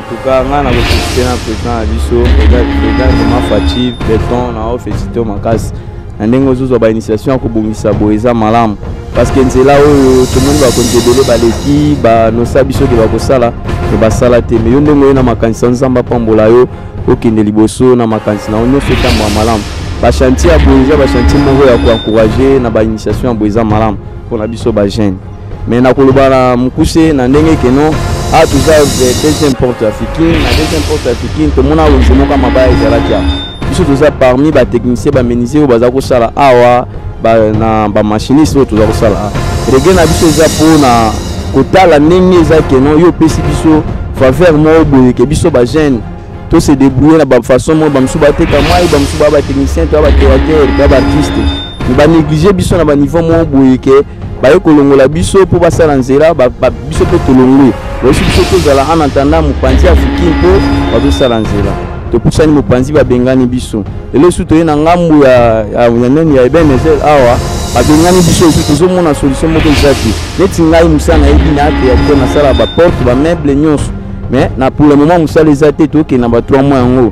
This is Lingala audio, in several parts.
tout cas on a profité na président Abisso président Fati Béton na félicité au Makas ndenge ozo ba initiation ko bongisa boeza malamu parce que nzela oyo tout le monde va contribuer ba leki ba no sabiso ke ba kosala ke ba sala te mais yo ndenge na makanisa nzamba pambola yo okende liboso na makanisa na onyo feta malamu ba chantier ya boeza ba chantier moko ya ko encourager na ba initiation ya boeza malamu pour na biso ba jeune mais na koloba na mukuse na ndenge keno a tout ça deuxième porte africaine na deuxième porte africaine to mona wenzemo kama ba ezalakia biso tout ça parmi ba technicien ba menuisier o baza ko sala awa ba na ba machiniste o tout ça ko sala rege na biso za pona kotala ndenge za keno yo pesi biso faveur mo boye ke biso ba jeune to se débrouiller na ba façon mo ba msuba te ka moi ba msuba ba technicien to ba théâtre ba artiste ni ba négliger biso na ba niveau mo boye ke ba yo kolongola biso po ba sala nzela ba biso po tolongwe aussi biso to zala en attendant mopanzi africain po ba to sala nzela to pusani mopanzi ba bengani biso lelo su to na ngambu ya nani ya Ebenezer awa ba bengani biso su to zo mona solution moko ezaki neti ngai musana ebi na ate ya to na sala ba porte ba meuble nyonso mais na pour le moment musala ezate to ke na ba 3 mois yango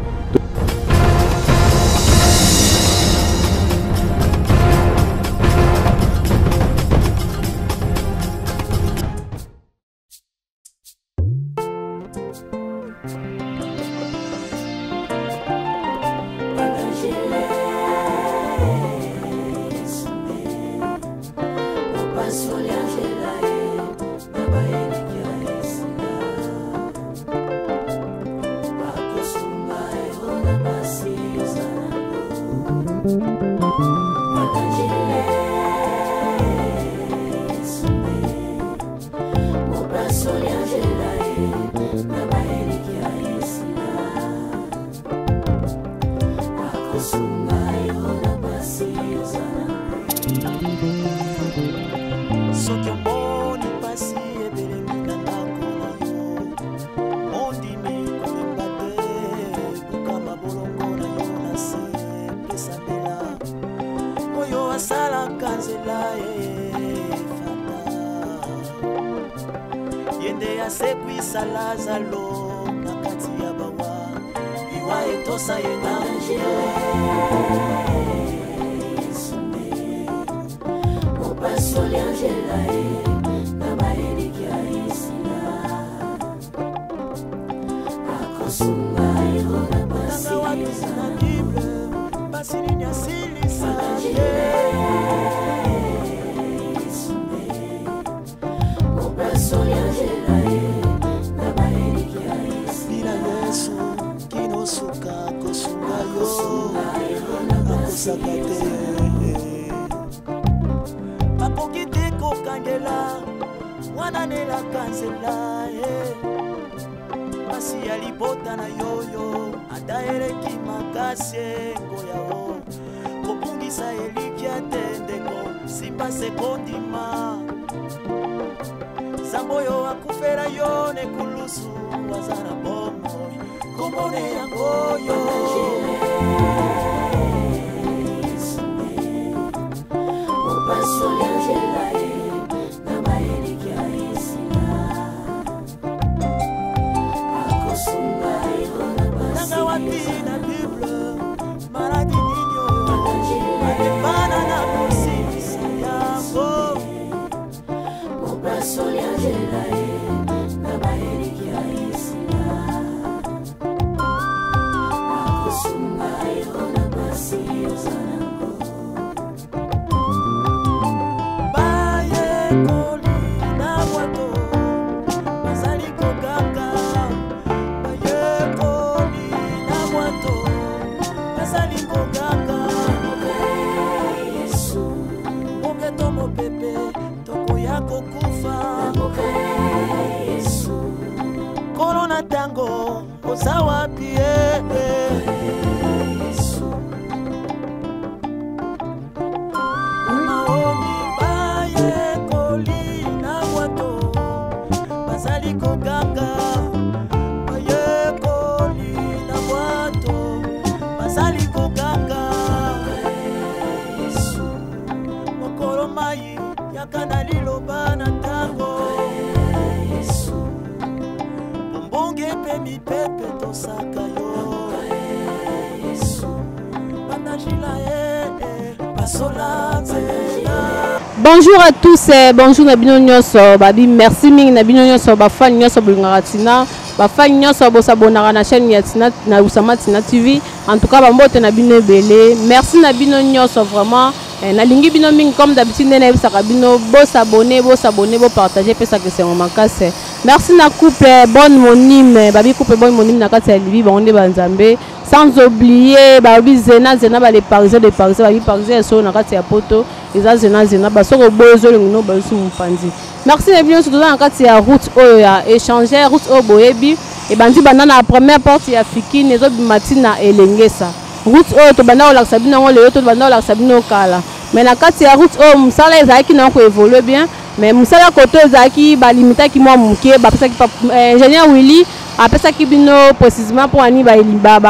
Bonjour à tous, bonjour Nabino Nyoso, babi merci mingi Nabino Nyoso, bafan Nyoso Bulngaratina, bafan Nyoso bosabonara na chaîne Yatina na Usama Tina TV. En tout cas, bambote Nabino Belé. Merci Nabino Nyoso vraiment. Nalingi bino mingi comme d'habitude nene bisaka bino bo s'abonner, bo partager pe ça que c'est mon casse. Merci na couple bonne monime, babi couple bonne monime na kati ya libi bonde banzambe. Sans oublier babi zena ba les parisiens babi parisiens so na kati ya poto. Eza zena ba soko bozo ngino ba su mpanzi. Merci na bino surtout na kati ya route oyo ya échanger route o boyebi et bandi banana la première porte ya fiki nezo bimatina elengesa. Route oyo to banda olakisa bino ngo leyo to banda olakisa bino kala. Mais na kati ya route oyo musala ezaki na ko évoluer bien mais musala koto ezaki ba limita ki mwa muke ba pesa ki ingénieur Willy a pesa ki bino précisément pour ani ba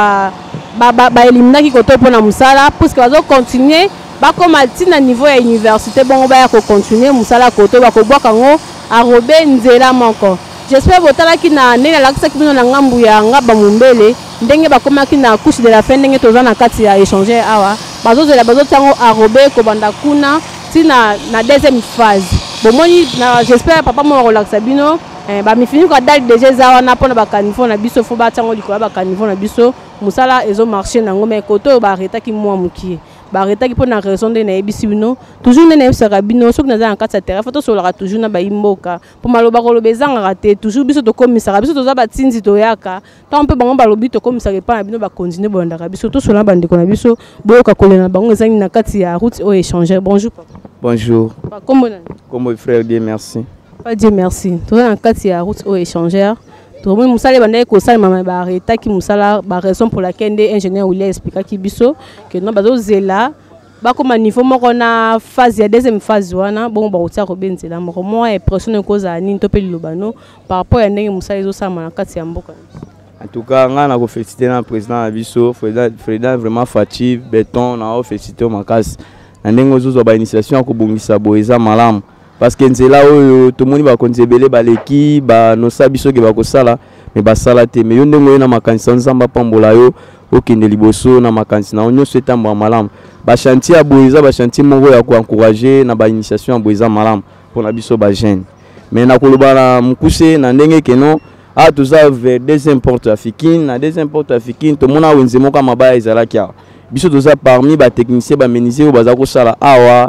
elimina ki koto pour na musala parce que bazo continuer ba comme na niveau ya université bon ba ya ko continuer musala koto ba ko bwaka ngo arobe nzela moko. J'espère botala ki na nena lakisa ki bino na ngambu ya ngaba mumbele ndenge bakomaki na couche de la fin ndenge toza na kati ya échanger awa bazozela bazotango arobe ko banda kuna tina na deuxième phase bomoni na j'espère papa mo relaxa bino ba mi fini ko dal déjà za wana pona ba kanifo na biso fo ba tango likola ba kanifo na biso musala ezo marcher na ngome koto ba arrêta ki mwa mukie ba arrêta ki pona raison de na ebisi bino toujours na ebisa bino soki na za na kati ya terrain photo sola toujours na ba imboka po maloba ko lobezanga raté toujours biso to komisa biso to za ba tinzi to yaka tant pe bango ba lobi to komisa pa na bino ba continuer bonda biso to sola ba ndeko na biso boyoka kolena bango ezangi na kati ya route o échanger. Bonjour papa. Bonjour. Comment frère, Dieu merci. Pas Dieu merci. To za na kati ya route o échanger. To mo musala banda ko sala mama ba arrêta ki musala ba raison pour laquelle ingénieur Willy expliquer ki biso que non bazo zela ba comme niveau moko na phase ya deuxième phase wana bon ba otia ko benzela moko mo impression ko za ni to pe lobano par rapport à ndenge musala ezo sama na kati ya mboka. En tout cas, on a félicité le président Abisso, Freda vraiment fatigué, béton, on a félicité ma casse. On a une initiation à Kobungisa Boeza Malam. Parce que c'est là où tout le monde va contribuer à l'équipe, nos sabiso qui va sala, mais va salate. Mais on a une macanisa, on a pambola yo, aucun de liboso, na macanisa, on a souhaité un Malam. Ba chantier à Boeza, ba chantier mongo ya ko encourager na ba initiation à Boeza Malam pour Abisso ba jeune. Mais na kolobala mukuse na ndenge que non. Ah, tout ça vers des imports africains, na des imports africains, tout le monde a un zémo comme abaya izalakia. Biso tout ça parmi ba techniciens, ba menuisiers, ba zako sala awa,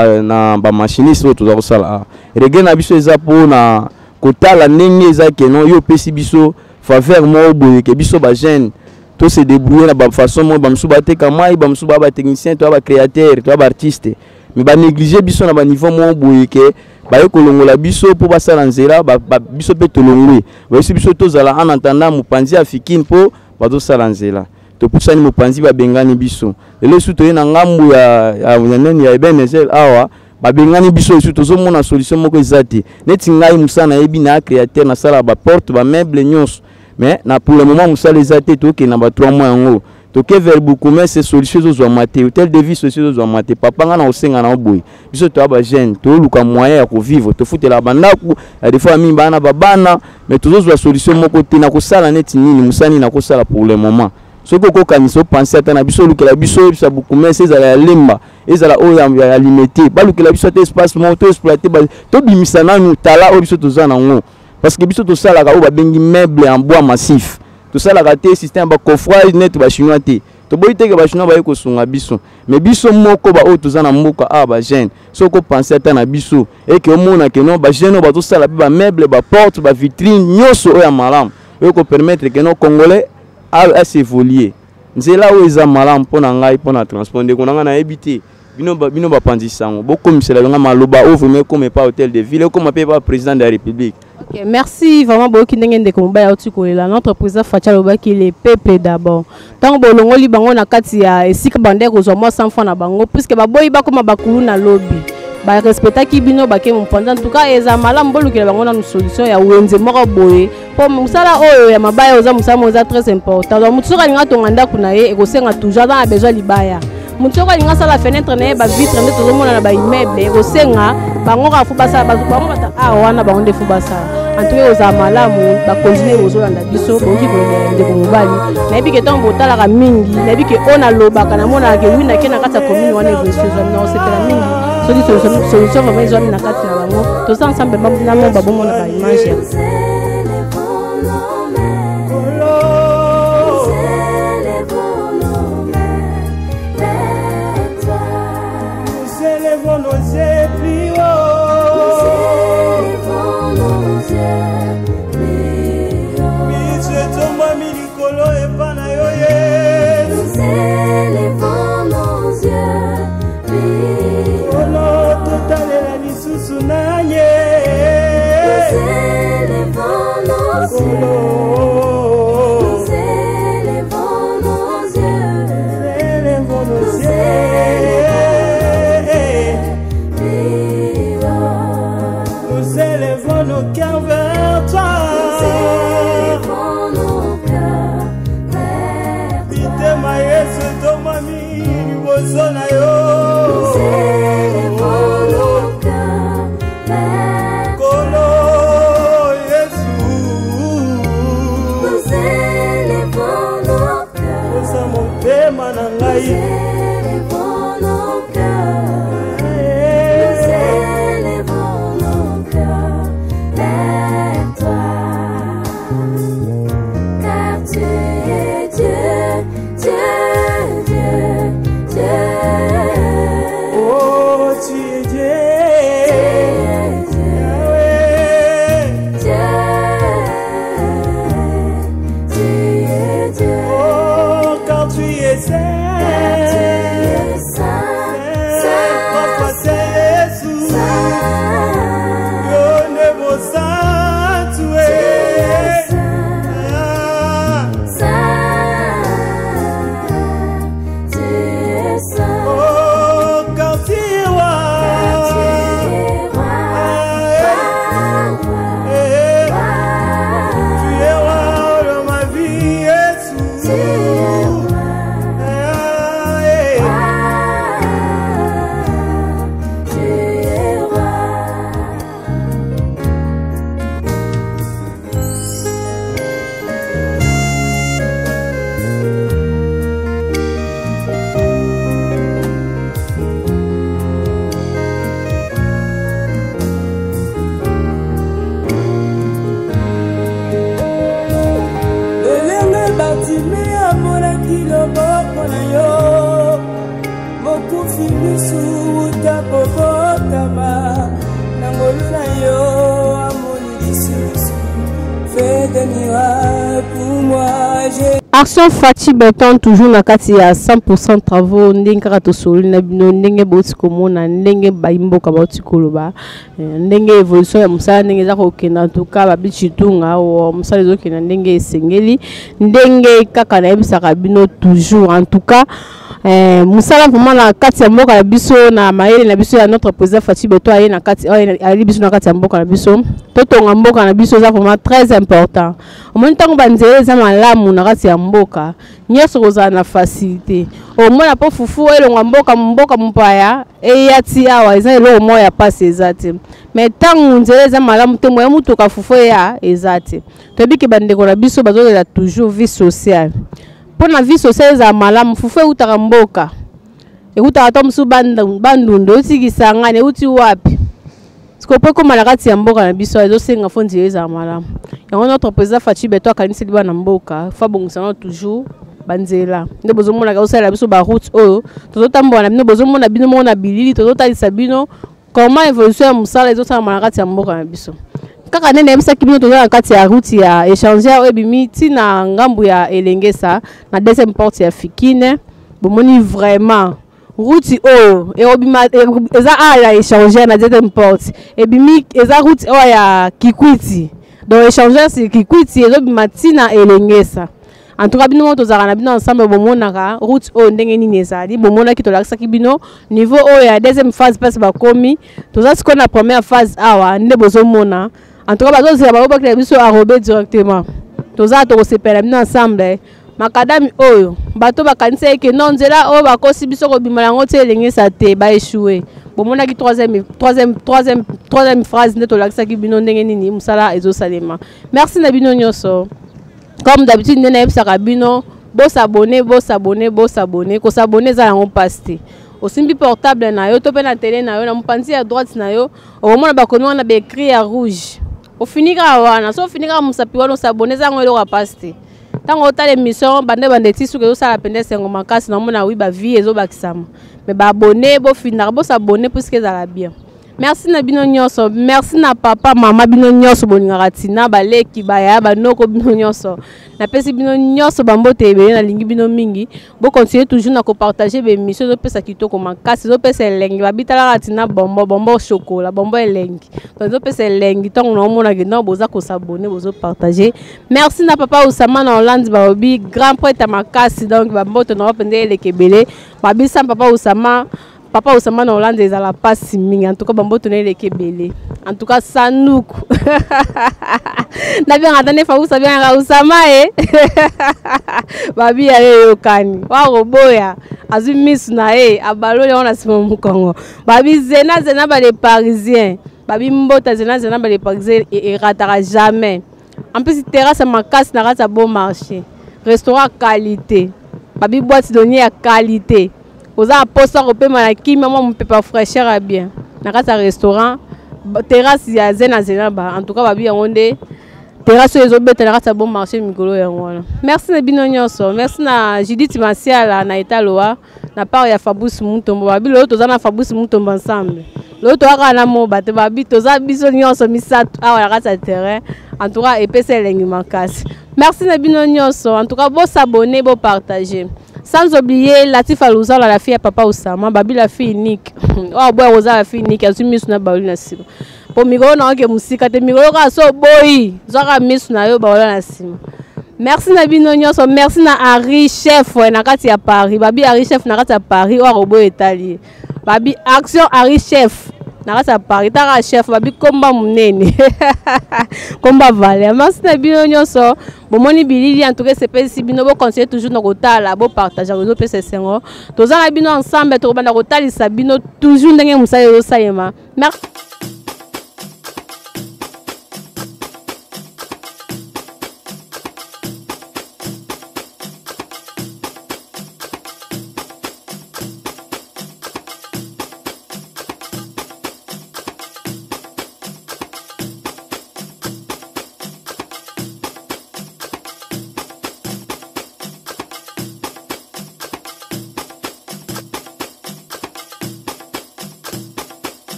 ba machinistes, tout ça sala. Regarde na biso eza pour na kota la nenge eza kenon yo pesi biso faveur mo boye ke biso ba jeune tout se débrouiller na ba façon mo ba msuba te kamai ba msuba ba technicien, to ba créateur, to ba artiste. Mais ba négliger biso na ba niveau mo boye ke bayo kolongola biso po basala nzela biso pe tolongwe bayo biso tozala en attendant mopanzi afikine po bazosala nzela to pusani mopanzi babengani biso lelo su toye na ngambu ya nani ya Ebenezer awa babengani biso su tozomona solution moko ezate neti ngai musana yebi na créateur na sala ba porte ba meuble nyonso mais na pour le moment musala ezate to ke na ba 3 mois yango to ke vers beaucoup mais ces solutions zo maté hôtel de vie sociaux zo maté papa nga na osenga na oboy biso to ba jeune to luka moyen ya ko vivre to futela bandaku ya des fois mi bana babana mais to zo solution moko te na ko sala neti nini musani na ko sala pour le moment ce que kokaniso penser ata na biso luka la biso bisa beaucoup mais ces ala lemba ezala o ya limité ba luka la biso te espace mo to exploiter to bimisa na nous tala o biso to za na ngo parce que biso to sala ka o ba bengi meuble en bois massif. Tout ça la raté système ba coffrage net ba chinois te to boy te ke ba chinois ba ko sunga biso mais biso moko ba o tozana mboka a ba jeune soko penser ata na biso et que omona ke non ba jeune ba to sala ba meuble ba porte ba vitrine nyoso o ya malam e ko permettre que non congolais a s'évoluer nzela o eza malam pona ngai pona transponder ko nga na ebité bino ba pandisango beaucoup misela nga maloba o vraiment comme pas hôtel de ville comme pas président de la République. Okay, merci vraiment beaucoup ndenge ndeko mbaya otikolela notre président Facha lobaki le peuple d'abord tant bolongo li bango na kati ya esika bande ko zo mo sans fond na bango puisque ba boyi ba koma bakulu na lobby ba respecta ki bino ba ke mpanda en tout cas eza malam bolukela bango na solution ya wenze moko boye po musala oyo ya mabaya oza musala moza très important donc mutsoka linga to nganda kuna ye ekosenga toujours dans besoin libaya mutsoka linga sala fenêtre na ba vitre nde tozomona na ba immeuble ekosenga bango ka fubasa bango bata wana bango nde fubasa antuke oza malamu ba continuer ozolanda biso boki kolobela ndeko mobali nayebi ke ntango botalaka mingi nayebi ke oyo nalobaka namonaka ke wina ke na kati ya commune wana evolution ezwami na osepela mingi soki solution vraiment ezwami na kati na bango toza ensemble namo babomona baimage Action Fati Beton toujours na kati ya 100% travaux ndenge kaka tosoli na bino ndenge boti komona ndenge baimboka boti koloba ndenge evolution ya musala ndenge za kokenda en tout cas babichitunga o musala ezokenda ndenge esengeli ndenge kaka na yebisaka bino toujours en tout cas musala vraiment na kati ya mboka na biso na mayele na biso ya notre président Fati Beton aye na kati ali biso na kati ya mboka na biso totonga mboka na biso za vraiment très important omoni ntango banzela eza malamu na kati ya mboka nyonso kozala na facilité omona po fufu elonga mboka mpaya eyati awa eza eloko moko ya pasi eza te mais ntango nzela eza malamu te moya mutuka fufu eya eza te toyebi ke bandeko na biso bazolela toujours vie sociale mpo na vie sociale eza malamu fufu eutaka mboka eutaka to mosusu bandundu eutikisa ngani euti wapi sikopo koma na kati ya mboka na biso ezosenga fo nzela eza malamu yango notre président Fati Beton akaniseli bana mboka fa bongisa toujours banzela nde bozomona ka osala biso ba route oyo tozotambola na bino bozomona bino mona bilili tozotalisa bino comment évolution ya musala ezosala na kati ya mboka na biso kaka nene yebisaki bino toza na kati ya route ya échangeur oyo ebimi ntina ngambu ya Elengesa na deuxième porte ya Fikine bomoni vraiment route oyo ebima eza ya échangeur na deuxième porte ebimi eza route oyo ya Kikwiti donc échangeur c'est Kikwiti ezobima ntina Elengesa. En tout cas, bino tozaka na bino ensemble bomonaka route o ndenge nini ezali bomona ki tolakisaki bino niveau o ya deuxième phase passe bakomi toza siko na première phase awa nde bozomona en tout cas bazozela babokela biso arrober directement toza tokosepela bino ensemble makadami oyo bato bakanisa eke non nzela oyo bakosi biso kobima yango te elengisa te baéchoué bomonaki troisième phrase nde tolakisaki bino ndenge nini mosala ezosalema. Merci na bino nyonso. Comme d'habitude nde nayebisaka bino bosabone kosabone eza yango mpasi te. Osimbi portable na yo to mpe na tele na yo na mopanzi ya droite na yo okomona bakomi wana baécrit ya rouge ofinika wana so ofinika mosapi wana osabone eza yango eloko ya mpasi te. Ntango otala émission bande ti suki ezosala pende sengo makasi naomona wi bavie ezobakisama me baabone bofindaka bosabone puisque ezala bien. Merci na bino nyonso, merci na papa mama bino nyonso bolingaka tina baleki baya banoko bino nyonso napesi bino nyonso bambote ebele nalingi bino mingi bo continuer toujours na kopartager bémission ezopesa kitoko makasi ezopesa elengi babitalaka tina bombo chocolat bombo elengi donc ezopesa elengi ntango naomonaki non boza kosabone bozopartager. Merci na papa Usama na Hollande baobi grand prêtre makasi donc bambote na opende eleki ebele babisa Papa Usama na Hollande ezala pasi mingi en tout cas bamboto na eleki ebele en tout cas sanuku na bien atane fa bien Usama babi ya yokani wa roboya azu miss na abalole on a sima mukongo babi zena ba les parisiens babi mbota zena ba les parisiens et ratera jamais en plus terrasse makasi na rata bon marché restaurant qualité babi boîte donnier à qualité. Vous avez posé au paiement à qui maman peut pas fraîcheur à bien. Dans un restaurant, terrasse il y a zena ba. En tout cas, babi on est terrasse les autres bêtes dans un bon marché micro et voilà. Merci na binonyoso. Merci na Judith Masiala na Italoa. Na part ya Fabrice Mutombo. Babi l'autre na Fabrice Mutombo ensemble. L'autre a na mo batte babi toza biso nyonso misatu. Ah la rata terrain. En tout cas, épaisseur lengi makasi. Merci na binonyoso. En tout cas, bon s'abonner, bon partager. Sans oublier Latif Alouza la fille à papa Usama, babi la fille unique. Oh boy Rosa la fille unique, azu miss na bauli na sima. Po migolo na ke musika te migolo ka so boy, zaka miss na yo baola na sima. Merci na bino nyonso, merci na Henri chef na kati ya Paris. Babi Henri chef na kati ya Paris o robo Italie. Babi action Henri chef na kati ya Paris ta chef babi komba munene. Komba vale. Merci na bino nyonso. Bomoni bilili en tout cas c'est pas si bino bo conseiller toujours na kotala bo partager réseau PC sengo. Tozana bino ensemble to bana kotalisa bino toujours ndenge musala yo sayema. Merci.